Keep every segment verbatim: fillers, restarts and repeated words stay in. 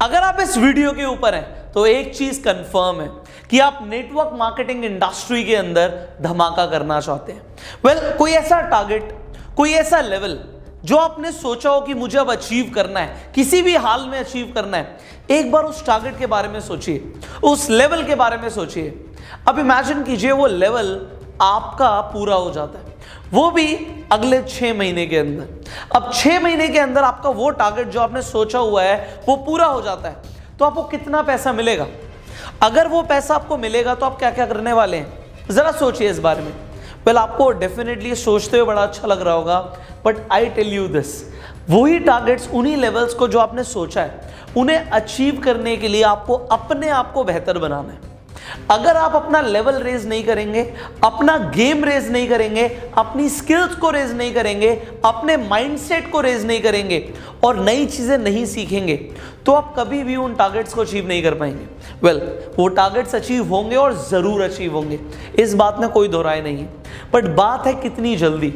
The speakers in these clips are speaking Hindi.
अगर आप इस वीडियो के ऊपर हैं तो एक चीज कंफर्म है कि आप नेटवर्क मार्केटिंग इंडस्ट्री के अंदर धमाका करना चाहते हैं। वेल well, कोई ऐसा टारगेट, कोई ऐसा लेवल जो आपने सोचा हो कि मुझे अब अचीव करना है, किसी भी हाल में अचीव करना है, एक बार उस टारगेट के बारे में सोचिए, उस लेवल के बारे में सोचिए। अब इमेजिन कीजिए वो लेवल आपका पूरा हो जाता है, वो भी अगले छह महीने के अंदर। अब छह महीने के अंदर आपका वो टारगेट जो आपने सोचा हुआ है वो पूरा हो जाता है, तो आपको कितना पैसा मिलेगा? अगर वो पैसा आपको मिलेगा तो आप क्या क्या करने वाले हैं, जरा सोचिए इस बारे में। वेल well, आपको डेफिनेटली सोचते हुए बड़ा अच्छा लग रहा होगा, but I tell you this, वही टारगेट्स, उन्हीं लेवल्स को जो आपने सोचा है, उन्हें अचीव करने के लिए आपको अपने आप को बेहतर बनाना है। अगर आप अपना लेवल रेज नहीं करेंगे, अपना गेम रेज नहीं करेंगे, अपनी स्किल्स को रेज नहीं करेंगे, अपने माइंडसेट को रेज नहीं करेंगे और नई चीजें नहीं सीखेंगे, तो आप कभी भी उन टारगेट्स को अचीव नहीं कर पाएंगे। वेल well, वो टारगेट्स अचीव होंगे और जरूर अचीव होंगे, इस बात में कोई दो राय नहीं है, बट बात है कितनी जल्दी।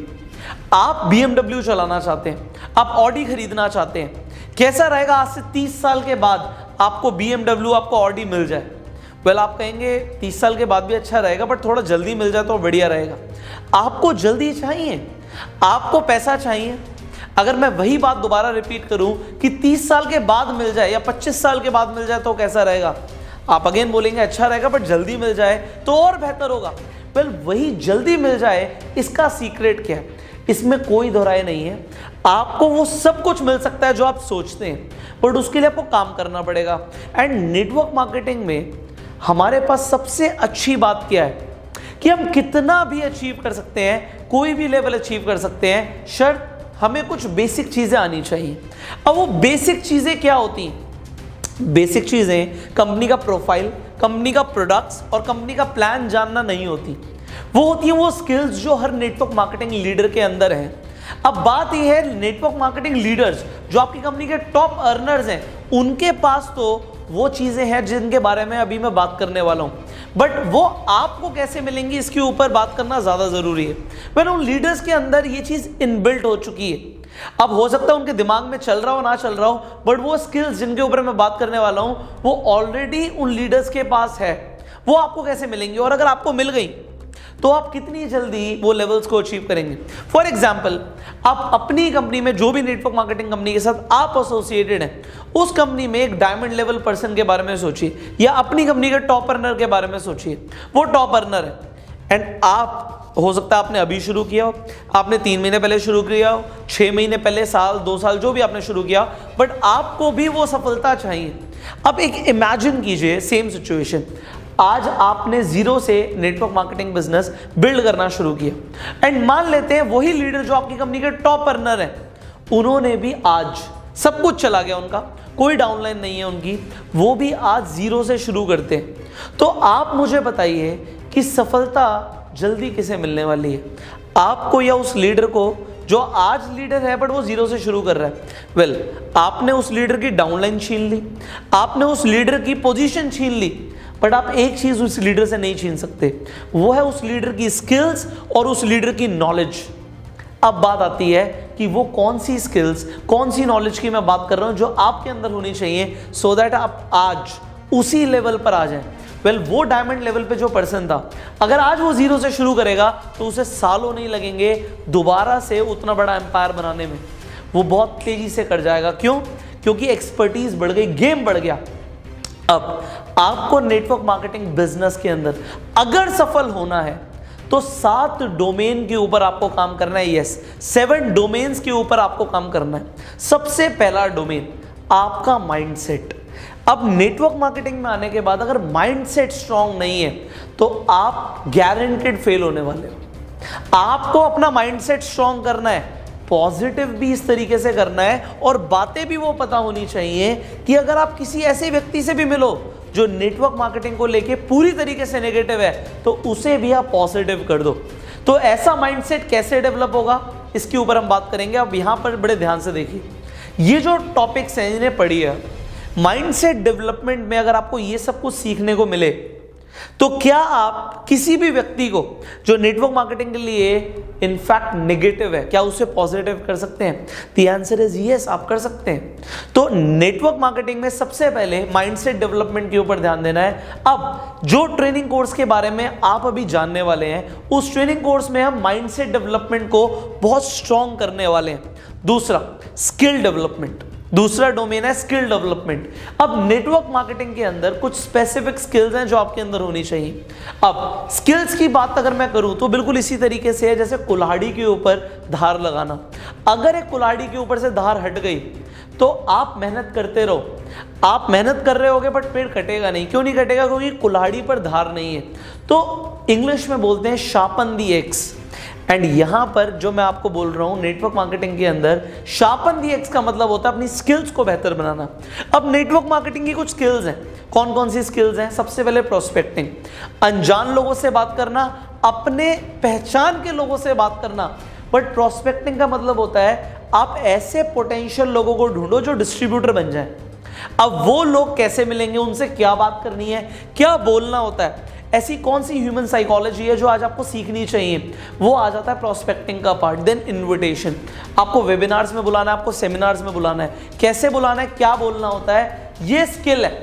आप बी एम डब्ल्यू चलाना चाहते हैं, आप ऑडी खरीदना चाहते हैं, कैसा रहेगा आज से तीस साल के बाद आपको बी एम डब्ल्यू, आपको ऑडी मिल जाए? वेल well, आप कहेंगे तीस साल के बाद भी अच्छा रहेगा, बट थोड़ा जल्दी मिल जाए तो बढ़िया रहेगा। आपको जल्दी चाहिए, आपको पैसा चाहिए। अगर मैं वही बात दोबारा रिपीट करूं कि तीस साल के बाद मिल जाए या पच्चीस साल के बाद मिल जाए तो कैसा रहेगा? आप अगेन बोलेंगे अच्छा रहेगा, बट जल्दी मिल जाए तो और बेहतर होगा। वेल well, वही जल्दी मिल जाए, इसका सीक्रेट क्या है? इसमें कोई दोहराई नहीं है। आपको वो सब कुछ मिल सकता है जो आप सोचते हैं, बट उसके लिए आपको काम करना पड़ेगा। एंड नेटवर्क मार्केटिंग में हमारे पास सबसे अच्छी बात क्या है कि हम कितना भी अचीव कर सकते हैं, कोई भी लेवल अचीव कर सकते हैं, शर्त हमें कुछ बेसिक चीजें आनी चाहिए। अब वो बेसिक चीजें क्या होती हैं? बेसिक चीजें कंपनी का प्रोफाइल, कंपनी का प्रोडक्ट्स और कंपनी का प्लान जानना नहीं होती, वो होती है वो स्किल्स जो हर नेटवर्क मार्केटिंग लीडर के अंदर है। अब बात यह है, नेटवर्क मार्केटिंग लीडर्स जो आपकी कंपनी के टॉप अर्नर्स हैं, उनके पास तो वो चीजें हैं जिनके बारे में अभी मैं बात करने वाला हूं, बट वो आपको कैसे मिलेंगी इसके ऊपर बात करना ज्यादा जरूरी है। पर उन लीडर्स के अंदर ये चीज इनबिल्ट हो चुकी है। अब हो सकता है उनके दिमाग में चल रहा हो ना चल रहा हो, बट वो स्किल्स जिनके ऊपर मैं बात करने वाला हूं वो ऑलरेडी उन लीडर्स के पास है। वो आपको कैसे मिलेंगी, और अगर आपको मिल गई तो आप कितनी जल्दी वो लेवल्स को अचीव करेंगे? फॉर एग्जाम्पल, आप अपनी कंपनी में, जो भी नेटवर्क मार्केटिंग कंपनी के साथ आप एसोसिएटेड हैं, उस कंपनी में एक डायमंड लेवल पर्सन के बारे में सोचिए, या अपनी कंपनी के टॉप अर्नर के बारे में सोचिए। वो टॉप अर्नर है एंड आप, हो सकता है आपने अभी शुरू किया हो, आपने तीन महीने पहले शुरू किया हो, छह महीने पहले, साल, दो साल, जो भी आपने शुरू किया, बट आपको भी वो सफलता चाहिए। अब एक इमेजिन कीजिए सेम सिचुएशन, आज आपने जीरो से नेटवर्क मार्केटिंग बिजनेस बिल्ड करना शुरू किया एंड मान लेते हैं वही लीडर जो आपकी कंपनी के टॉप अर्नर हैं, उन्होंने भी आज सब कुछ चला गया, उनका कोई डाउनलाइन नहीं है उनकी, वो भी आज जीरो से शुरू करते हैं। तो आप मुझे बताइए कि सफलता जल्दी किसे मिलने वाली है, आपको या उस लीडर को जो आज लीडर है बट वो जीरो से शुरू कर रहा है? वेल well, आपने उस लीडर की डाउनलाइन छीन ली, आपने उस लीडर की पोजीशन छीन ली, बट आप एक चीज उस लीडर से नहीं छीन सकते, वो है उस लीडर की स्किल्स और उस लीडर की नॉलेज। अब बात आती है कि वो कौन सी स्किल्स, कौन सी नॉलेज की मैं बात कर रहा हूं जो आपके अंदर होनी चाहिए सो दैट आप आज उसी लेवल पर आ जाएं। वेल well, वो डायमंड लेवल पे जो पर्सन था, अगर आज वो जीरो से शुरू करेगा तो उसे सालों नहीं लगेंगे दोबारा से उतना बड़ा एम्पायर बनाने में, वो बहुत तेजी से कर जाएगा। क्यों? क्योंकि एक्सपर्टीज बढ़ गई, गेम बढ़ गया। अब आपको नेटवर्क मार्केटिंग बिजनेस के अंदर अगर सफल होना है तो सात डोमेन के ऊपर आपको काम करना है। यस, सेवन डोमेन्स के ऊपर आपको काम करना है। सबसे पहला डोमेन आपका माइंडसेट। अब नेटवर्क मार्केटिंग में आने के बाद अगर माइंडसेट स्ट्रांग नहीं है तो आप गारंटेड फेल होने वाले हो। आपको अपना माइंडसेट स्ट्रांग करना है, पॉजिटिव भी इस तरीके से करना है और बातें भी वो पता होनी चाहिए कि अगर आप किसी ऐसे व्यक्ति से भी मिलो जो नेटवर्क मार्केटिंग को लेके पूरी तरीके से नेगेटिव है तो उसे भी आप पॉजिटिव कर दो। तो ऐसा माइंडसेट कैसे डेवलप होगा इसके ऊपर हम बात करेंगे। अब यहां पर बड़े ध्यान से देखिए, ये जो टॉपिक्स हैं इन्हें पढ़िए। माइंडसेट डेवलपमेंट में अगर आपको ये सब कुछ सीखने को मिले तो क्या आप किसी भी व्यक्ति को जो नेटवर्क मार्केटिंग के लिए इनफैक्ट नेगेटिव है, क्या उसे पॉजिटिव कर सकते हैं? द आंसर इज यस, आप कर सकते हैं। तो नेटवर्क मार्केटिंग में सबसे पहले माइंडसेट डेवलपमेंट के ऊपर ध्यान देना है। अब जो ट्रेनिंग कोर्स के बारे में आप अभी जानने वाले हैं, उस ट्रेनिंग कोर्स में हम माइंडसेट डेवलपमेंट को बहुत स्ट्रॉन्ग करने वाले हैं। दूसरा, स्किल डेवलपमेंट, दूसरा डोमेन है स्किल डेवलपमेंट। अब नेटवर्क मार्केटिंग के अंदर कुछ स्पेसिफिक स्किल्स हैं जो आपके अंदर होनी चाहिए। अब स्किल्स की बात अगर मैं करूं तो बिल्कुल इसी तरीके से है जैसे कुल्हाड़ी के ऊपर धार लगाना। अगर एक कुल्हाड़ी के ऊपर से धार हट गई तो आप मेहनत करते रहो, आप मेहनत कर रहे होगे बट पेड़ कटेगा नहीं। क्यों नहीं कटेगा? क्योंकि कुल्हाड़ी पर धार नहीं है। तो इंग्लिश में बोलते हैं शार्पन दी एक्स। एंड यहां पर जो मैं आपको बोल रहा हूं नेटवर्क मार्केटिंग के अंदर शार्पन दी एक्स का मतलब होता है अपनी स्किल्स को बेहतर बनाना। अब नेटवर्क मार्केटिंग की कुछ स्किल्स हैं। कौन कौन सी स्किल्स हैं? सबसे पहले प्रोस्पेक्टिंग, अनजान लोगों से बात करना, अपने पहचान के लोगों से बात करना। बट प्रोस्पेक्टिंग का मतलब होता है आप ऐसे पोटेंशियल लोगों को ढूंढो जो डिस्ट्रीब्यूटर बन जाए। अब वो लोग कैसे मिलेंगे, उनसे क्या बात करनी है, क्या बोलना होता है, ऐसी कौन सी ह्यूमन साइकोलॉजी है जो आज आपको सीखनी चाहिए, वो आ जाता है प्रोस्पेक्टिंग का पार्ट। देन इन्विटेशन, आपको वेबिनार्स में बुलाना है, आपको सेमिनार्स में बुलाना है, कैसे बुलाना है, क्या बोलना होता है, ये स्किल है,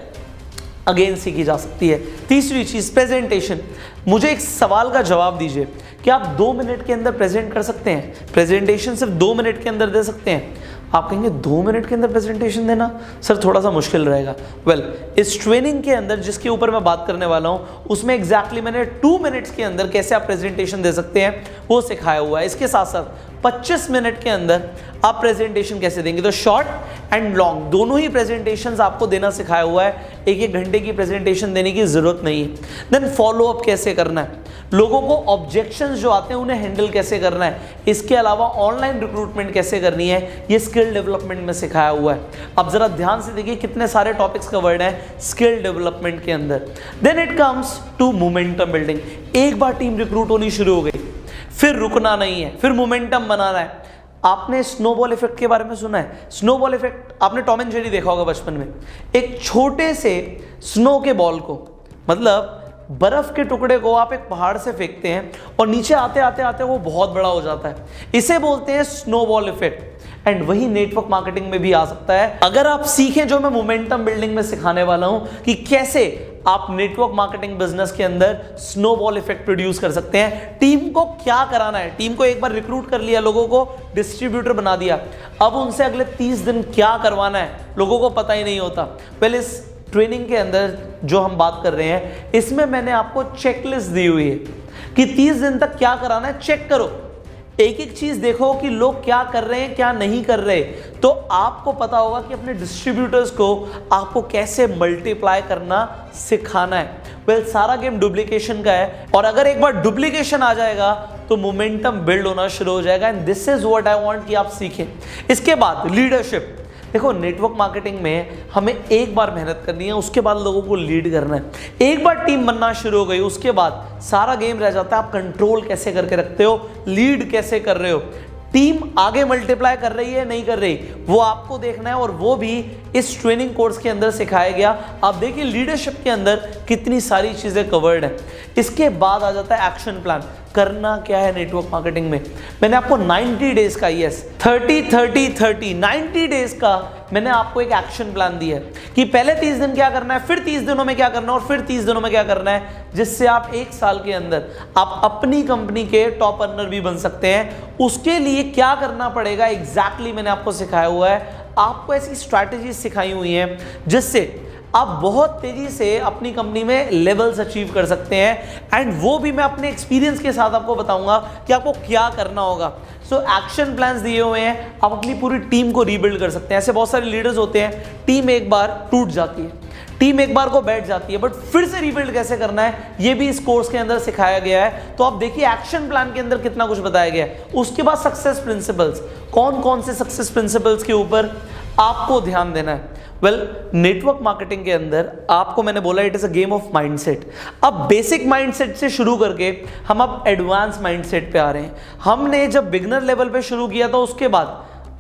अगेन सीखी जा सकती है। तीसरी चीज प्रेजेंटेशन। मुझे एक सवाल का जवाब दीजिए कि आप दो मिनट के अंदर प्रेजेंट कर सकते हैं? प्रेजेंटेशन सिर्फ दो मिनट के अंदर दे सकते हैं? आप कहेंगे दो मिनट के अंदर प्रेजेंटेशन देना सर थोड़ा सा मुश्किल रहेगा। वेल well, इस ट्रेनिंग के अंदर जिसके ऊपर मैं बात करने वाला हूं उसमें एग्जैक्टली मैंने टू मिनट्स के अंदर कैसे आप प्रेजेंटेशन दे सकते हैं वो सिखाया हुआ है। इसके साथ साथ पच्चीस मिनट के अंदर आप प्रेजेंटेशन कैसे देंगे, तो शॉर्ट एंड लॉन्ग दोनों ही प्रेजेंटेशंस आपको देना सिखाया हुआ है। एक एक घंटे की प्रेजेंटेशन देने की जरूरत नहीं है। देन फॉलो अप कैसे करना है, लोगों को ऑब्जेक्शंस जो आते हैं उन्हें हैंडल कैसे करना है, इसके अलावा ऑनलाइन रिक्रूटमेंट कैसे करनी है, ये स्किल डेवलपमेंट में सिखाया हुआ है। अब जरा ध्यान से देखिए कितने सारे टॉपिक्स कवर्ड हैं स्किल डेवलपमेंट के अंदर। Then it comes to momentum building. एक बार टीम रिक्रूट होनी शुरू हो गई, फिर रुकना नहीं है, फिर मोमेंटम बनाना है। आपने स्नोबॉल इफेक्ट के बारे में सुना है? स्नोबॉल इफेक्ट आपने टॉम एंड जेरी देखा होगा बचपन में। एक छोटे से स्नो के बॉल को, मतलब बर्फ के टुकड़े को आप एक पहाड़ से फेंकते हैं और नीचे आते आते आते वो बहुत बड़ा हो जाता है। इसे बोलते हैं स्नोबॉल इफेक्ट। एंड वही नेटवर्क मार्केटिंग में भी आ सकता है अगर आप सीखें जो मैं मोमेंटम बिल्डिंग में सिखाने वाला हूं कि कैसे आप नेटवर्क मार्केटिंग बिजनेस के अंदर स्नोबॉल इफेक्ट प्रोड्यूस कर सकते हैं। टीम को क्या कराना है, टीम को एक बार रिक्रूट कर लिया, लोगों को डिस्ट्रीब्यूटर बना दिया, अब उनसे अगले तीस दिन क्या करवाना है लोगों को पता ही नहीं होता। पहले इस ट्रेनिंग के अंदर जो हम बात कर रहे हैं इसमें मैंने आपको चेकलिस्ट दी हुई है कि तीस दिन तक क्या कराना है। चेक करो, एक एक चीज देखो कि लोग क्या कर रहे हैं क्या नहीं कर रहे, तो आपको पता होगा कि अपने डिस्ट्रीब्यूटर्स को आपको कैसे मल्टीप्लाई करना सिखाना है। वेल well, सारा गेम डुप्लीकेशन का है और अगर एक बार डुप्लीकेशन आ जाएगा तो मोमेंटम बिल्ड होना शुरू हो जाएगा। And this is what I want कि आप सीखें। इसके बाद लीडरशिप। देखो नेटवर्क मार्केटिंग में हमें एक बार मेहनत करनी है, उसके बाद लोगों को लीड करना है। एक बार टीम बनना शुरू हो गई उसके बाद सारा गेम रह जाता है आप कंट्रोल कैसे करके रखते हो, लीड कैसे कर रहे हो, टीम आगे मल्टीप्लाई कर रही है नहीं कर रही, वो आपको देखना है और वो भी इस ट्रेनिंग कोर्स के अंदर सिखाया गया। आप देखिए लीडरशिप के अंदर कितनी सारी चीजें कवर्ड हैं। इसके बाद आ जाता है एक्शन प्लान। करना क्या है नेटवर्क मार्केटिंग में? मैंने आपको नाइंटी डेज का, यस तीस तीस तीस नाइंटी डेज का मैंने आपको एक एक्शन प्लान दिया है कि पहले तीस दिन क्या करना है, फिर तीस दिनों में क्या करना है और फिर तीस दिनों में क्या करना है, जिससे आप एक साल के अंदर आप अपनी कंपनी के टॉप अर्नर भी बन सकते हैं। उसके लिए क्या करना पड़ेगा एग्जैक्टली मैंने आपको सिखाया हुआ है। आपको ऐसी स्ट्रैटेजी सिखाई हुई है जिससे आप बहुत तेजी से अपनी कंपनी में लेवल्स अचीव कर सकते हैं। एंड वो भी मैं अपने एक्सपीरियंस के साथ आपको बताऊंगा कि आपको क्या करना होगा। सो एक्शन प्लान्स दिए हुए हैं, आप अपनी पूरी टीम को रीबिल्ड कर सकते हैं। ऐसे बहुत सारे लीडर्स होते हैं, टीम एक बार टूट जाती है, टीम एक बार को बैठ जाती है, बट फिर से रीबिल्ड कैसे करना है ये भी इस कोर्स के अंदर सिखाया गया है। तो आप देखिए एक्शन प्लान के अंदर कितना कुछ बताया गया है। उसके बाद सक्सेस प्रिंसिपल्स, कौन कौन से सक्सेस प्रिंसिपल्स के ऊपर आपको ध्यान देना है। वेल well, नेटवर्क मार्केटिंग के अंदर आपको मैंने बोला it is a game of mindset. अब बेसिक माइंडसेट से शुरू करके हम अब एडवांस माइंडसेट पे आ रहे हैं। हमने जब बिगनर लेवल पे शुरू किया था उसके बाद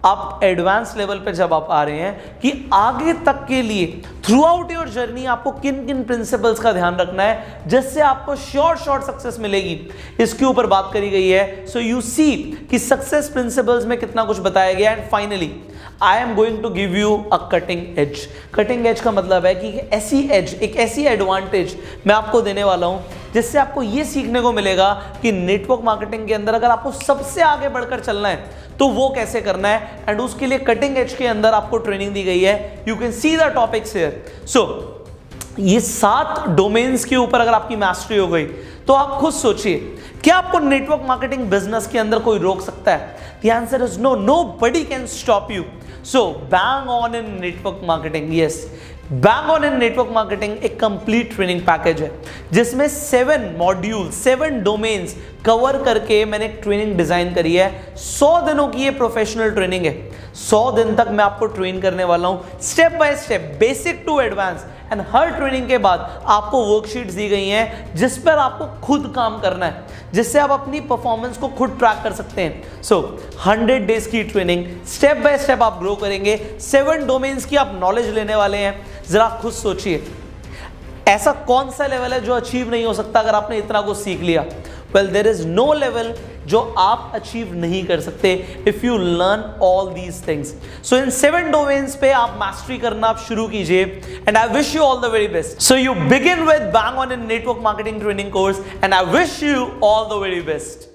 आप एडवांस लेवल पे जब आप आ रहे हैं कि आगे तक के लिए थ्रू आउट योर जर्नी आपको किन किन प्रिंसिपल्स का ध्यान रखना है जिससे आपको श्योर श्योर सक्सेस मिलेगी, इसके ऊपर बात करी गई है। सो यू सी कि सक्सेस प्रिंसिपल्स में कितना कुछ बताया गया। And finally I am going to give you a cutting edge. Cutting edge का मतलब है कि ऐसी एज, एक ऐसी एडवांटेज मैं आपको देने वाला हूं जिससे आपको यह सीखने को मिलेगा कि नेटवर्क मार्केटिंग के अंदर अगर आपको सबसे आगे बढ़कर चलना है तो वो कैसे करना है। एंड उसके लिए कटिंग एज के अंदर आपको ट्रेनिंग दी गई है। You can see the topics here. So ये सात डोमेन्स के ऊपर अगर आपकी मास्टरी हो गई तो आप खुद सोचिए, क्या आपको नेटवर्क मार्केटिंग बिजनेस के अंदर कोई रोक सकता है? The answer is no. Nobody can stop you. So bang on in network marketing. Yes, bang on in network marketing एक complete training package है जिसमें seven module, seven domains cover करके मैंने एक ट्रेनिंग डिजाइन करी है। सौ दिनों की ये प्रोफेशनल ट्रेनिंग है। सौ दिन तक मैं आपको ट्रेन करने वाला हूं step by step, basic to advance. And हर ट्रेनिंग के बाद आपको वर्कशीट्स दी गई हैं जिस पर आपको खुद काम करना है, जिससे आप अपनी परफॉर्मेंस को खुद ट्रैक कर सकते हैं। सो हंड्रेड डेज की ट्रेनिंग, स्टेप बाय स्टेप आप ग्रो करेंगे। सेवन डोमेन्स की आप नॉलेज लेने वाले हैं। जरा खुद सोचिए, ऐसा कौन सा लेवल है जो अचीव नहीं हो सकता अगर आपने इतना कुछ सीख लिया? Well, there is no level जो आप अचीव नहीं कर सकते if you learn all these things. So in seven domains पे आप मास्टरी करना आप शुरू कीजिए। And I wish you all the very best. So you begin with bang on in network marketing training course and I wish you all the very best.